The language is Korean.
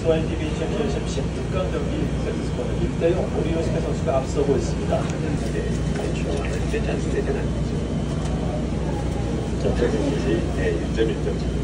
SYTB 챔피언십 16강 경기 세트스코어는 1대0 오리요스케 선수가 앞서고 있습니다. 자, 1점 1점